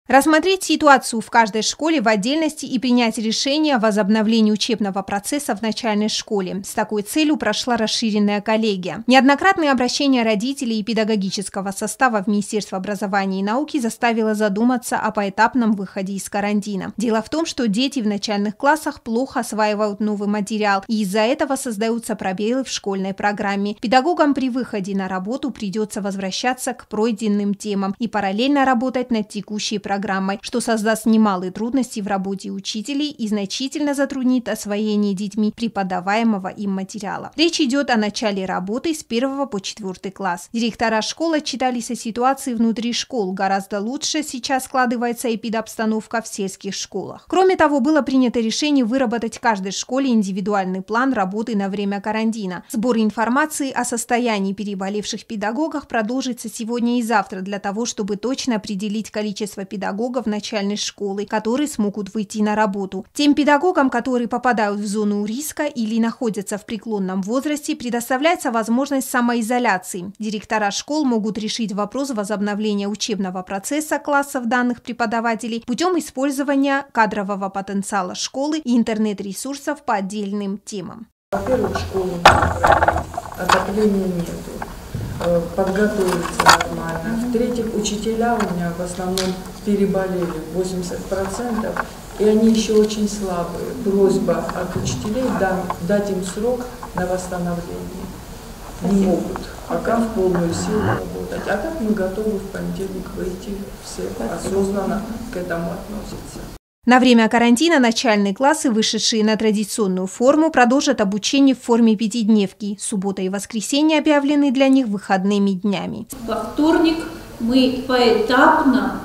Рассмотреть ситуацию в каждой школе в отдельности и принять решение о возобновлении учебного процесса в начальной школе. С такой целью прошла расширенная коллегия. Неоднократные обращения родителей и педагогического состава в Министерство образования и науки заставило задуматься о поэтапном выходе из карантина. Дело в том, что дети в начальных классах плохо осваивают новый материал, и из-за этого создаются пробелы в школьной программе. Педагогам при выходе на работу придется возвращаться к пройденным темам и параллельно работать над текущей программой, что создаст немалые трудности в работе учителей и значительно затруднит освоение детьми преподаваемого им материала. Речь идет о начале работы с 1 по 4 класс. Директора школ отчитались о ситуации внутри школ. Гораздо лучше сейчас складывается эпидобстановка в сельских школах. Кроме того, было принято решение выработать в каждой школе индивидуальный план работы на время карантина. Сбор информации о состоянии переболевших педагогов продолжится сегодня и завтра для того, чтобы точно определить количество педагогов начальной школы, которые смогут выйти на работу. Тем педагогам, которые попадают в зону риска или находятся в преклонном возрасте, предоставляется возможность самоизоляции. Директора школ могут решить вопрос возобновления учебного процесса классов данных преподавателей путем использования кадрового потенциала школы и интернет-ресурсов по отдельным темам. Во-первых, школу надо проверить, отопления нету, подготовиться нормально. В-третьих, учителя у меня в основном переболели 80%, и они еще очень слабые. Просьба от учителей дать им срок на восстановление. Не могут пока в полную силу работать. А так мы готовы в понедельник выйти, все осознанно к этому относятся. На время карантина начальные классы, вышедшие на традиционную форму, продолжат обучение в форме пятидневки. Суббота и воскресенье объявлены для них выходными днями. Во вторник мы поэтапно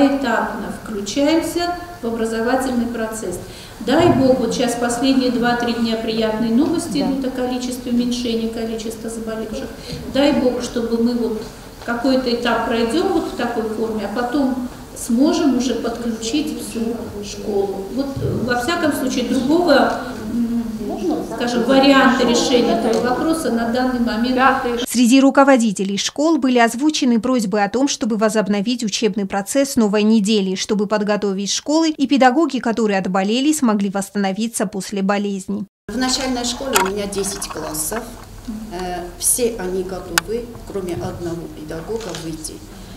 включаемся в образовательный процесс. Дай Бог, вот сейчас последние 2-3 дня приятные новости идут о количестве уменьшения количества заболевших. Дай Бог, чтобы мы вот какой-то этап пройдем вот в такой форме, а потом сможем уже подключить всю школу. Вот во всяком случае другого, скажем, варианта решения этого вопроса на данный момент. Среди руководителей школ были озвучены просьбы о том, чтобы возобновить учебный процесс с новой недели, чтобы подготовить школы и педагоги, которые отболели, смогли восстановиться после болезни. В начальной школе у меня 10 классов. Все они готовы, кроме одного педагога, выйти.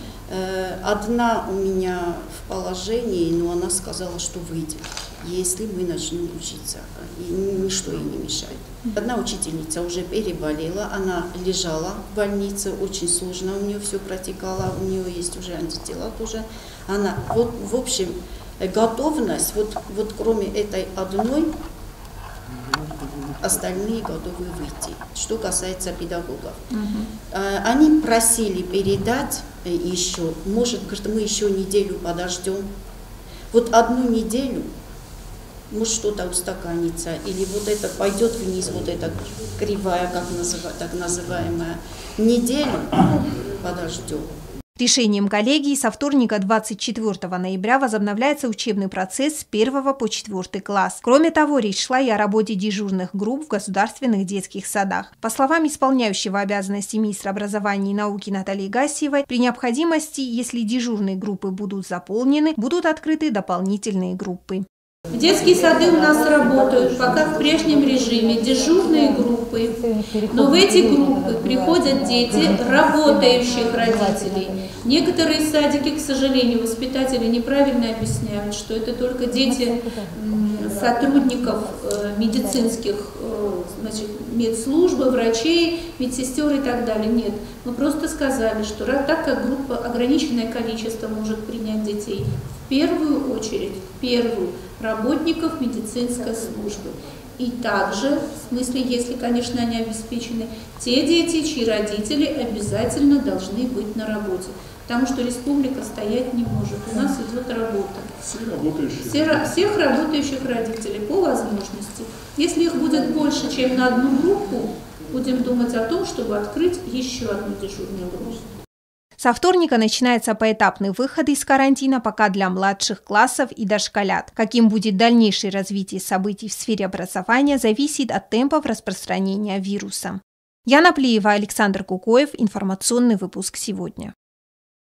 Одна у меня в положении, но она сказала, что выйдет, если мы начнем учиться, и ничто ей не мешает. Одна учительница уже переболела, она лежала в больнице, очень сложно у нее все протекало, у нее есть уже антитела тоже. Она, вот, в общем, готовность, вот кроме этой одной, остальные готовы выйти. Что касается педагогов. Они просили передать еще, может, мы еще неделю подождем. Вот одну неделю, может, что-то устаканится, или вот это пойдет вниз, вот эта кривая, так называемая, неделю подождем. Решением коллегии со вторника 24 ноября возобновляется учебный процесс с 1 по 4 класс. Кроме того, речь шла и о работе дежурных групп в государственных детских садах. По словам исполняющего обязанности министра образования и науки Натальи Гасиевой, при необходимости, если дежурные группы будут заполнены, будут открыты дополнительные группы. Детские сады у нас работают пока в прежнем режиме, дежурные группы, но в эти группы приходят дети работающих родителей. Некоторые садики, к сожалению, воспитатели неправильно объясняют, что это только дети сотрудников медицинских, значит, медслужбы, врачей, медсестер и так далее. Нет, мы просто сказали, что так как группа ограниченное количество может принять детей, в первую очередь, работников медицинской службы. И также, в смысле, если, конечно, они обеспечены, те дети, чьи родители обязательно должны быть на работе. Потому что республика стоять не может. У нас идет работа. Всех работающих родителей по возможности. Если их будет больше, чем на одну группу, будем думать о том, чтобы открыть еще одну дежурную группу. Со вторника начинается поэтапный выход из карантина пока для младших классов и дошколят. Каким будет дальнейшее развитие событий в сфере образования, зависит от темпов распространения вируса. Яна Плиева, Александр Кукоев. Информационный выпуск сегодня.